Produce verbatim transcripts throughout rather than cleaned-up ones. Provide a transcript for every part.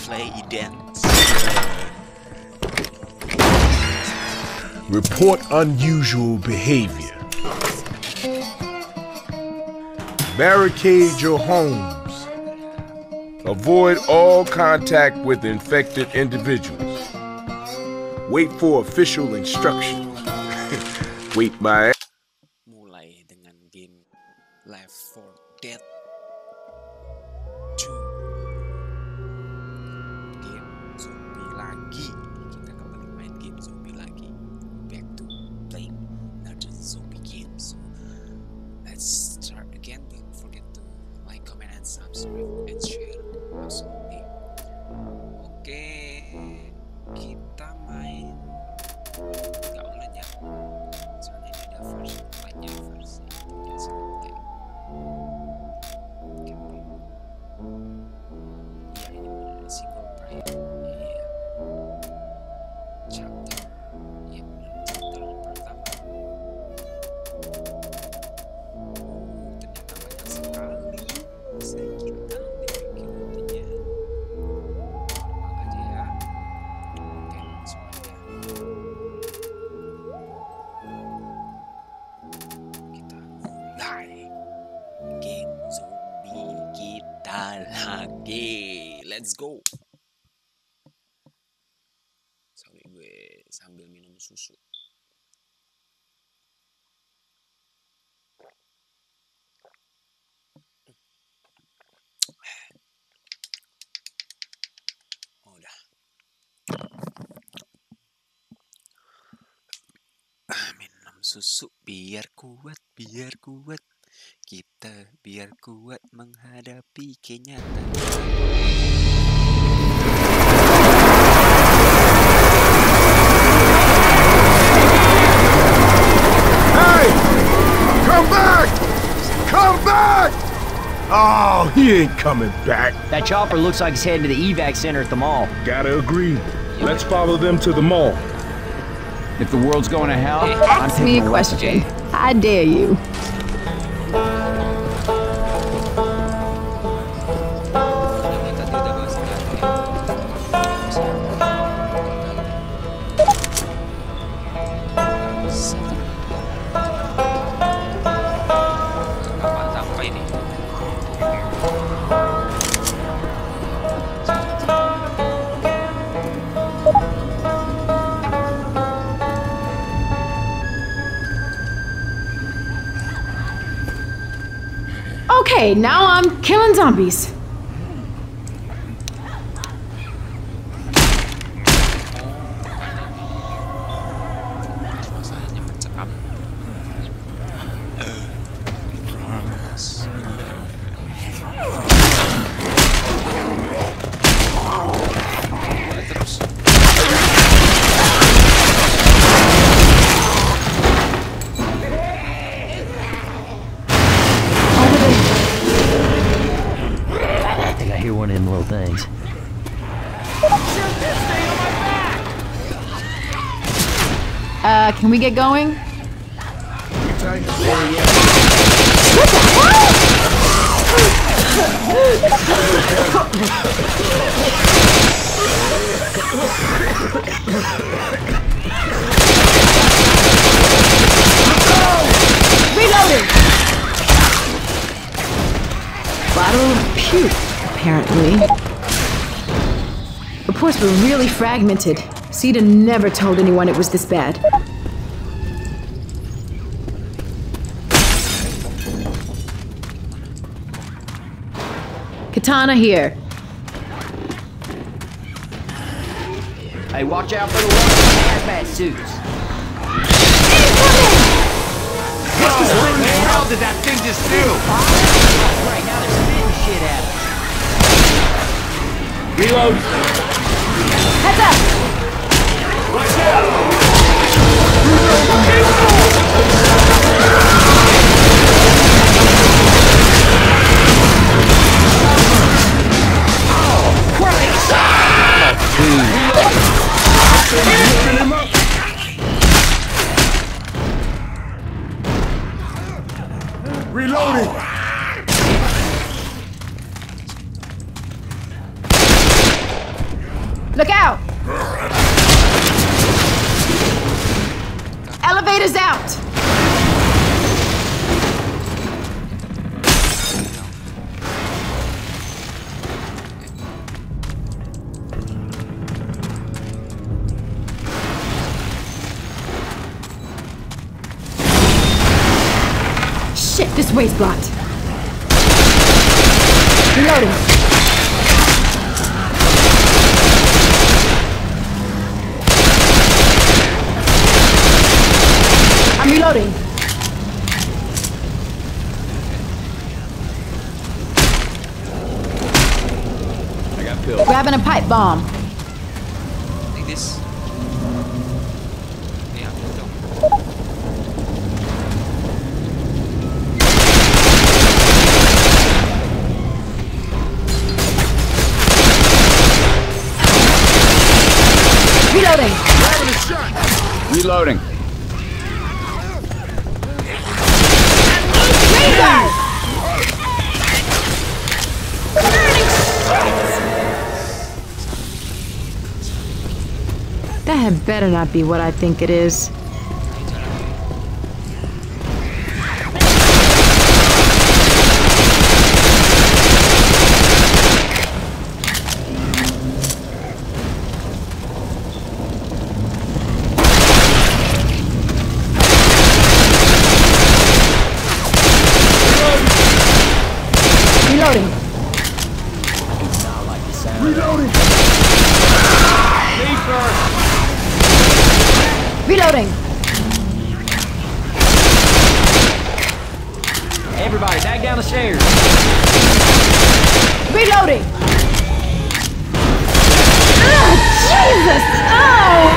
play dance. Report unusual behavior. Barricade your homes. Avoid all contact with infected individuals. Wait for official instructions. Wait by. Mulai dengan game Left four Dead two. Game zombie lagi. Kita kembali main game zombie lagi. Back to playing another zombie game. So let's start again. Don't forget to like, comment, and subscribe and share. Absolutely. Oke, kita main nggak online ya. Soalnya ini ada versi lainnya, versi biasanya. Oke, ya ini benar single player. Iya. Chapter, ya benar chapter pertama. Oh, ternyata banyak sekali. Sedikit kan difficulty-nya. Normal aja ya. Oke, langsung aja. Kita mulai game zombie kita lagi. Let's go. Sorry, gue sambil minum susu. Oh, udah. Minum susu biar kuat, biar kuat. Kita biar kuat menghadapi kenyataan. Hey! Come back! Come back! Oh, he ain't coming back. That chopper looks like it's heading to the evac center at the mall. Gotta agree. Let's follow them to the mall. If the world's going to hell, I'm Ask me taking a a left. question. I dare you. Kita tidak bahas apa sampai ini. Okay, now I'm killing zombies. Suasananya mencekam. Boleh terus. I think I hear one of them little things. Uh, can we get going? Reloading! Bottle of puke, apparently. Reports were really fragmented. CEDA never told anyone it was this bad. Katana here. Hey, watch out for the ones in hazmat suits. What in the hell did that thing just do? Right now they're spitting shit at us. Reload. Heads up! Watch out! Reloading. elevator's out! Shit, this way's blocked. Reloading. I'm reloading. I got pills. Grabbing a pipe bomb. Like this. Yeah, don't. Reloading. Reloading. Razor! That had better not be what I think it is. Reloading. Reloading! Reloading. Everybody, back down the stairs. Reloading. Oh, Jesus! Oh!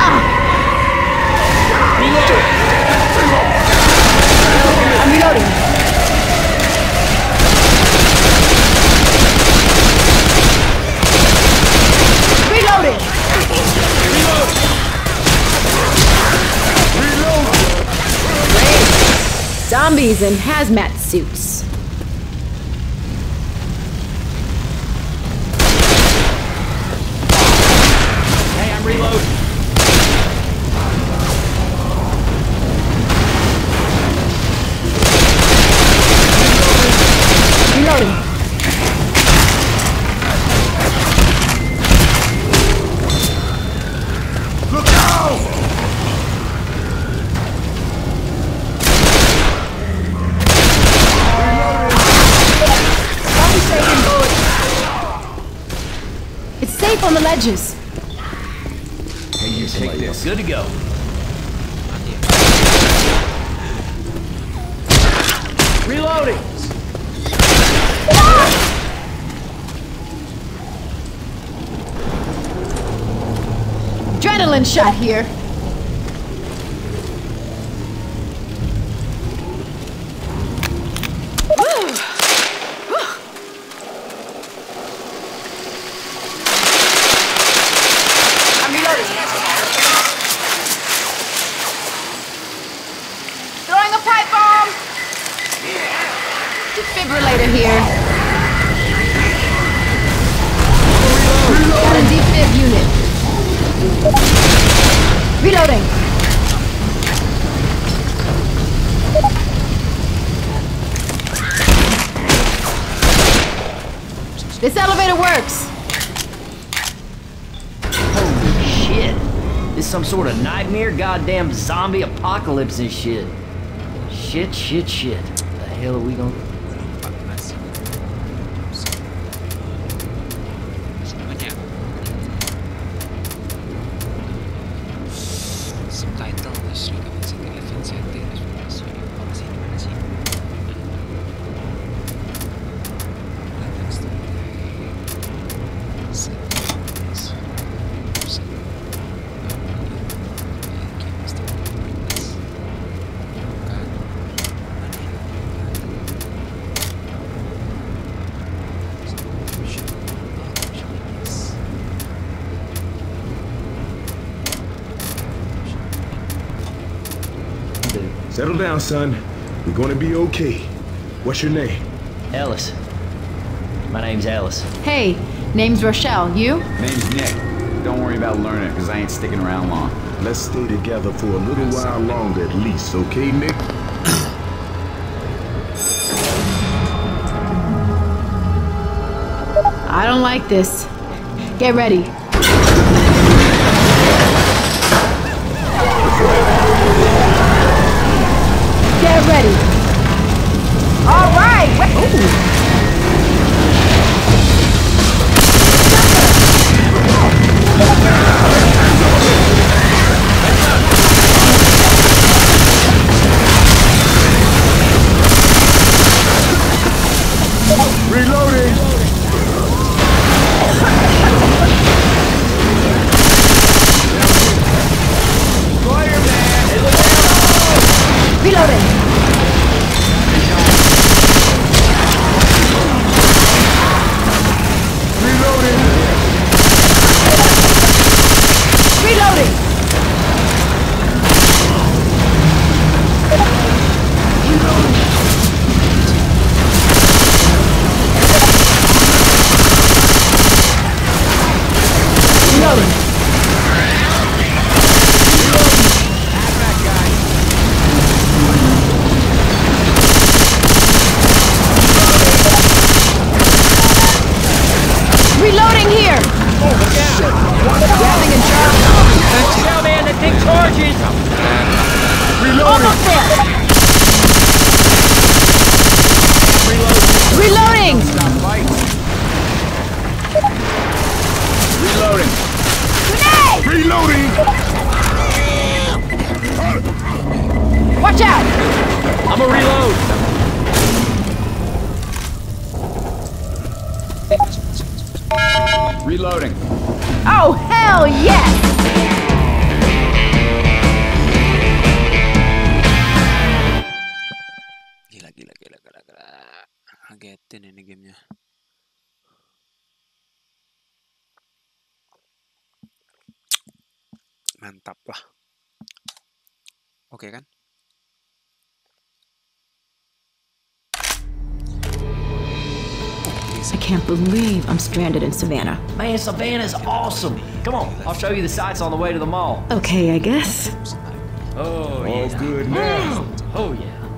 I'm reloading. Reloading. Zombies in hazmat suits. Hey, I'm reloading. Reloading. Look out! It's safe on the ledges. Hey, you take this. Good to go. Reloading. Adrenaline shot here. I'm reloading. Throwing a pipe bomb. Defibrillator here. Got a defib unit. Reloading. This elevator works. Holy shit. This some sort of nightmare, goddamn zombie apocalypse and shit. Shit, shit, shit. The hell are we gonna... Semuanya. Subtitle terus recommended eleven centi terus sorry apa sih gimana sih? Settle down, son. We're gonna be okay. What's your name? Ellis. My name's Ellis. Hey, name's Rochelle. You? Name's Nick. Don't worry about learning it, because I ain't sticking around long. Let's stay together for a little while longer at least, okay, Nick? I don't like this. Get ready. Get ready. All right. Ooh. Reloading! Reloading. Reloading! Reloading. Reloading. Reloading here! Grabbing and charging. Yeah, man, that thing charges! Almost there! Reloading! Reloading. Grenade! Reloading! Watch out! I'm a reload! Reloading. Oh, hell yes! Gila, gila, gila, gila, gila. Ngagetin ini gamenya. Mantap lah. Oke kan? I can't believe I'm stranded in Savannah. Man, Savannah's awesome! Come on, I'll show you the sights on the way to the mall. Okay, I guess. Oh, All yeah. good now. Oh, yeah.